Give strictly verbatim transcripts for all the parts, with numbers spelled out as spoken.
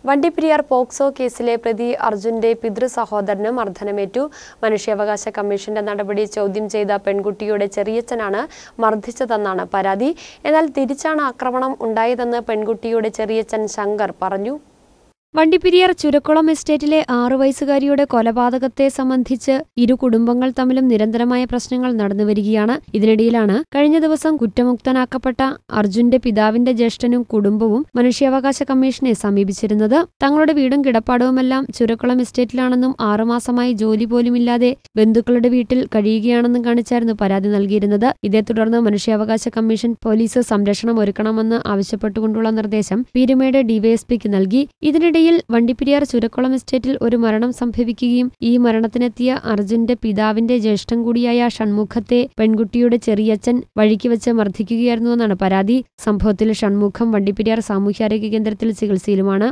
Vandiperiyar POCSO കേസിലെ പ്രതി അർജുന്റെ പിതൃസഹോദരന് മർദ്ദനമേറ്റു. മനുഷ്യാവകാശ കമ്മീഷന്റെ നടപടി ചോദ്യം ചെയ്ത പെൺകുട്ടിയുടെ ചെറിയച്ഛനാണ് മർദ്ദിച്ചതെന്നാണ് പരാതി. എന്നാൽ തിരിച്ചാണ് ആക്രമണം ഉണ്ടായതെന്ന് പെൺകുട്ടിയുടെ ചെറിയച്ഛൻ ശങ്കർ പറഞ്ഞു. വണ്ടിപ്പെരിയാർ ചുരക്കുളം എസ്റ്റേറ്റിലെ ആറു വയസ്സുകാരിയുടെ കൊലപാതകത്തെ സംബന്ധിച്ച് ഇരു കുടുംബങ്ങൾ തമ്മിലും നിരന്തരമായ പ്രശ്നങ്ങൾ നടന്നുവരികയാണ്. ഇതിനിടയിലാണ് കഴിഞ്ഞ ദിവസം കുറ്റമുക്തനാക്കപ്പെട്ട അർജുന്റെ പിതാവിന്റെ ജ്യേഷ്ഠനും കുടുംബവും മനുഷ്യാവകാശ കമ്മീഷനെ സമീപിച്ചിരുന്നത്. തങ്ങളുടെ വീടും കിടപ്പാടവുമെല്ലാം ചുരക്കുളം എസ്റ്റേറ്റിലാണെന്നും ആറുമാസമായി ജോലി പോലുമില്ലാതെ ബന്ധുക്കളുടെ വീട്ടിൽ കഴിയുകയാണെന്നും കാണിച്ചായിരുന്നു പരാതി നൽകിയിരുന്നത്. ഇതേ തുടർന്ന് മനുഷ്യാവകാശ കമ്മീഷൻ പോലീസ് സംരക്ഷണം ഒരുക്കണമെന്ന് ആവശ്യപ്പെട്ടുകൊണ്ടുള്ള നിർദ്ദേശം പീരുമേട് ഡിവൈഎസ്പിക്ക് നൽകി. ഇതിനിടെ വണ്ടിപ്പെരിയാർ ചുരക്കുളം എസ്റ്റേറ്റിൽ ഒരു മരണം സംഭവിക്കുകയും ഈ മരണത്തിനെത്തിയ അർജുന്റെ പിതാവിന്റെ ജ്യേഷ്ഠൻ കൂടിയായ ഷൺമുഖത്തെ പെൺകുട്ടിയുടെ ചെറിയച്ഛൻ വഴിക്ക് വെച്ച് മർദ്ദിക്കുകയായിരുന്നുവെന്നാണ് പരാതി. സംഭവത്തിൽ ഷൺമുഖം വണ്ടിപ്പെരിയാർ സാമൂഹ്യാരോഗ്യ കേന്ദ്രത്തിൽ ചികിത്സയിലുമാണ്.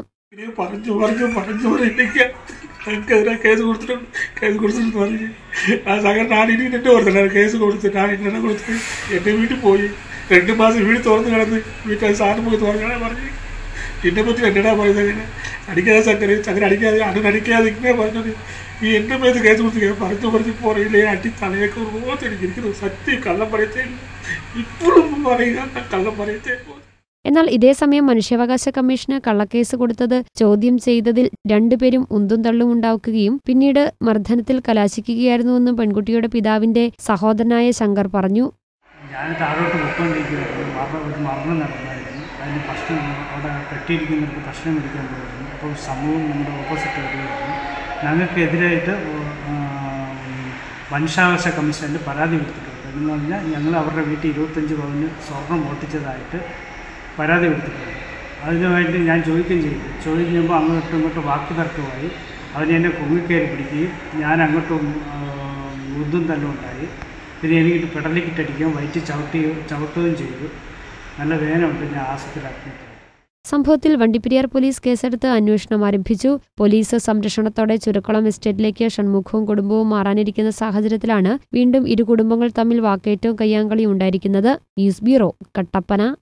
രണ്ടു മാസം വീട് തുറന്നു കിടന്ന് വീട്ടിൽ സാറിന് പോയി തുറന്നാണ് പറഞ്ഞു. എന്നെ പറ്റി എന്നടാ പറയുന്നത്, അടിക്കാതെ ചക്കര ചക്കര അടിക്കാതെ അടിക്കാതെ ഇങ്ങനെ പറഞ്ഞത് ഈ എൻ്റെ മേത്ത് കേസ് കൊടുത്ത് പറഞ്ഞു പറഞ്ഞ് പുറയില്ലേ അടി തലയൊക്കെ ഓർത്തെനിക്കിരിക്കുന്നു. സത്യം കള്ളം പറയത്തേ ഇപ്പോഴും പറയുക കള്ളം പറയത്തേ. എന്നാൽ ഇതേസമയം മനുഷ്യാവകാശ കമ്മീഷന് കള്ളക്കേസ് കൊടുത്തത് ചോദ്യം ചെയ്തതിൽ രണ്ടുപേരും ഉന്തും തള്ളും ഉണ്ടാക്കുകയും പിന്നീട് മർദ്ദനത്തിൽ കലാശിക്കുകയായിരുന്നുവെന്നും പെൺകുട്ടിയുടെ പിതാവിന്റെ സഹോദരനായ ശങ്കർ പറഞ്ഞു. ഞാൻ താഴോട്ട് പോയിക്കൊണ്ടിരിക്കുകയായിരുന്നു. മരണം ഒരു മരണം നടന്നായിരുന്നു. അതിന് പ്രശ്നം അവിടെ കെട്ടിയിരിക്കുന്നവർക്ക് പ്രശ്നം എടുക്കാൻ പോയിരുന്നു. അപ്പോൾ സമൂഹം നമ്മുടെ ഓപ്പോസിറ്റ് വരികയായിരുന്നു. ഞങ്ങൾക്കെതിരായിട്ട് മനുഷ്യാവകാശ കമ്മീഷനിൽ പരാതി കൊടുത്തിട്ടുണ്ട്. എന്ന് പറഞ്ഞാൽ ഞങ്ങൾ അവരുടെ വീട്ടിൽ ഇരുപത്തഞ്ച് പവന് സ്വർണം ഓട്ടിച്ചതായിട്ട് പരാതി കൊടുത്തിട്ടുണ്ട്. അതിനുവേണ്ടി ഞാൻ ചോദിക്കുകയും ചെയ്തു. ചോദിക്കുമ്പോൾ അങ്ങോട്ടും ഇങ്ങോട്ടും വാക്ക് തർക്കമായി. അവനെ എന്നെ കുങ്ങിക്കയറി പിടിക്കുകയും ഞാൻ അങ്ങോട്ടും ഉന്തും തല്ലും ഉണ്ടായി. പിന്നെ എനിക്കിട്ട് പെടലിക്കിട്ടടിക്കുകയും വയറ്റി ചവിട്ടി ചവിട്ടുകയും ചെയ്തു. നല്ല വേദനയുണ്ട്. ഞാൻ ആശുപത്രിയിലാക്കി. സംഭവത്തിൽ വണ്ടിപ്പെരിയാർ പോലീസ് കേസെടുത്ത് അന്വേഷണം ആരംഭിച്ചു. പോലീസ് സംരക്ഷണത്തോടെ ചുരക്കുളം എസ്റ്റേറ്റിലേക്ക് ഷൺമുഖവും കുടുംബവും മാറാനിരിക്കുന്ന സാഹചര്യത്തിലാണ് വീണ്ടും ഇരു കുടുംബങ്ങൾ തമ്മിൽ വാക്കേറ്റവും കയ്യാങ്കളിയും ഉണ്ടായിരിക്കുന്നത്. News bureau, Kattappana.